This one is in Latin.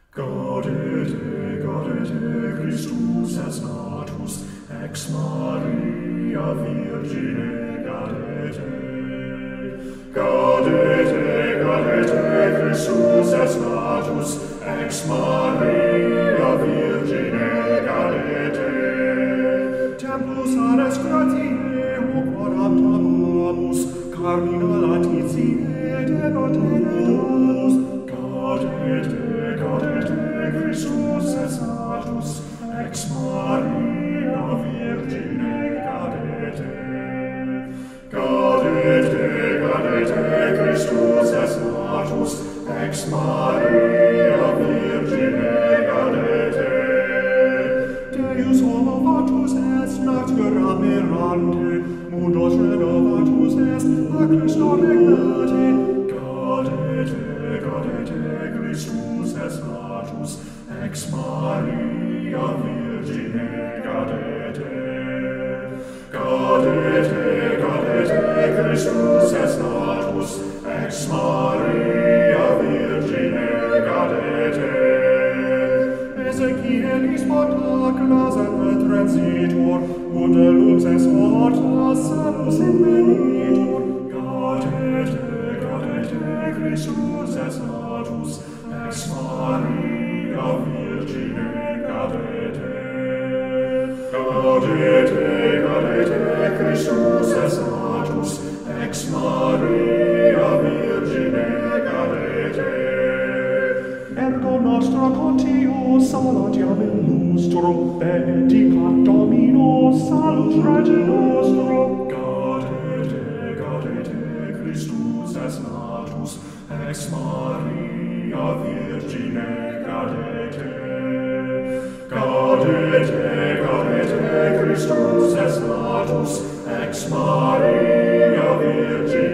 Gaudete, Christus es natus, ex Maria Virgine gaudete. Gaudete, Christus es natus, ex Maria Virgine gaudete. Tempus ares gratiae, hoc orabta amus, carmina latitiae devote damus. Gaudete, Christus es natus, ex Maria Virgine gaudete. Gaudete, Christus es natus, ex Maria Virgine gaudete. Deus homovatus est natura mirante, mundus renovatus est a Christo regnate. Gaudete, Christus es natus, ex Maria Virgine gaudete. Gaudete, Christus es natus, ex Maria Virgine gaudete. Ezequielis potaclas et transitor, und lux es horta salus invenitur. Gaudete, Christus es natus, ex Maria Virgine gaudete. Gaudete, Christus es natus, ex Maria Virgine gaudete. Ergo nostra contio salutiam in lustro, benedicat Domino salus Rege nostro. Gaudete, Christus es natus, ex Maria Virgine gaudete. Gaudete, Christus es natus, ex Maria Virgine